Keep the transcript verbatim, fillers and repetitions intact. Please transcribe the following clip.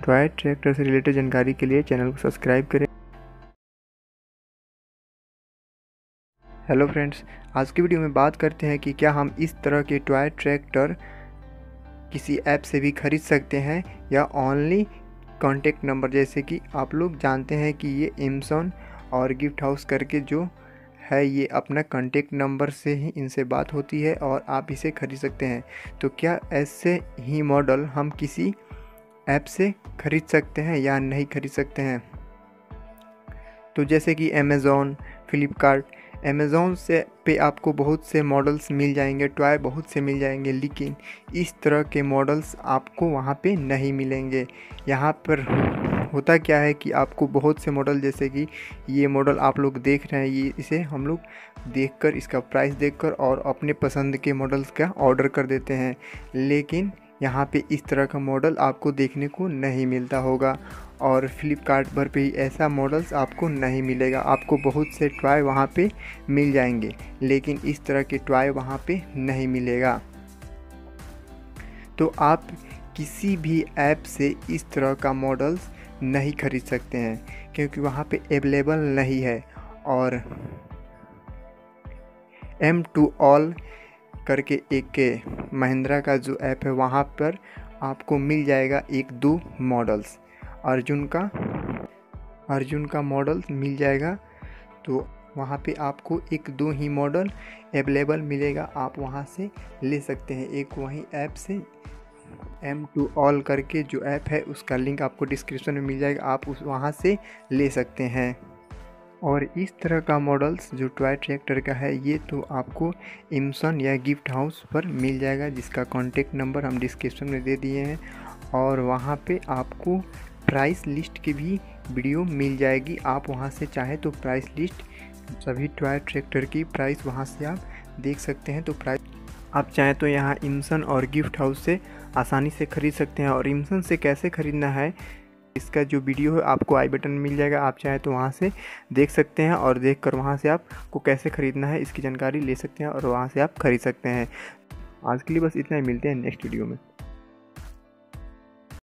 Toy tractor से related जानकारी के लिए चैनल को सब्सक्राइब करें। हेलो फ्रेंड्स, आज की वीडियो में बात करते हैं कि क्या हम इस तरह के टॉय ट्रैक्टर किसी ऐप से भी खरीद सकते हैं या ओनली कॉन्टेक्ट नंबर, जैसे कि आप लोग जानते हैं कि ये एमेज़ॉन और गिफ्ट हाउस करके जो है ये अपना कॉन्टेक्ट नंबर से ही इनसे बात होती है और आप इसे खरीद सकते हैं। तो क्या ऐसे ही मॉडल हम किसी ऐप से खरीद सकते हैं या नहीं खरीद सकते हैं? तो जैसे कि अमेज़ॉन, फ्लिपकार्ट, अमेज़ॉन से पे आपको बहुत से मॉडल्स मिल जाएंगे, टॉय बहुत से मिल जाएंगे, लेकिन इस तरह के मॉडल्स आपको वहाँ पे नहीं मिलेंगे। यहाँ पर होता क्या है कि आपको बहुत से मॉडल, जैसे कि ये मॉडल आप लोग देख रहे हैं, ये इसे हम लोग देखकर इसका प्राइस देखकर और अपने पसंद के मॉडल्स का ऑर्डर कर देते हैं, लेकिन यहाँ पे इस तरह का मॉडल आपको देखने को नहीं मिलता होगा और फ्लिपकार्ट पर भी ऐसा मॉडल्स आपको नहीं मिलेगा। आपको बहुत से टॉय वहाँ पे मिल जाएंगे, लेकिन इस तरह के टॉय वहाँ पे नहीं मिलेगा। तो आप किसी भी ऐप से इस तरह का मॉडल्स नहीं खरीद सकते हैं, क्योंकि वहाँ पे अवेलेबल नहीं है। और एम टू ऑल करके एक महिंद्रा का जो ऐप है, वहाँ पर आपको मिल जाएगा एक दो मॉडल्स। अर्जुन का अर्जुन का मॉडल मिल जाएगा, तो वहाँ पे आपको एक दो ही मॉडल अवेलेबल मिलेगा, आप वहाँ से ले सकते हैं। एक वही ऐप से एम टू ऑल करके जो ऐप है, उसका लिंक आपको डिस्क्रिप्शन में मिल जाएगा, आप उस वहाँ से ले सकते हैं। और इस तरह का मॉडल्स जो टॉय ट्रैक्टर का है, ये तो आपको एमेज़ॉन या गिफ्ट हाउस पर मिल जाएगा, जिसका कॉन्टेक्ट नंबर हम डिस्क्रिप्शन में दे दिए हैं। और वहाँ पे आपको प्राइस लिस्ट की भी वीडियो मिल जाएगी, आप वहाँ से चाहे तो प्राइस लिस्ट सभी टॉय ट्रैक्टर की प्राइस वहाँ से आप देख सकते हैं। तो प्राइस आप चाहें तो यहाँ एमेज़ॉन और गिफ्ट हाउस से आसानी से खरीद सकते हैं। और एमेज़ॉन से कैसे ख़रीदना है, इसका जो वीडियो है आपको आई बटन में मिल जाएगा, आप चाहें तो वहाँ से देख सकते हैं और देखकर वहाँ से आपको कैसे ख़रीदना है इसकी जानकारी ले सकते हैं और वहाँ से आप खरीद सकते हैं। आज के लिए बस इतना ही, मिलते हैं नेक्स्ट वीडियो में।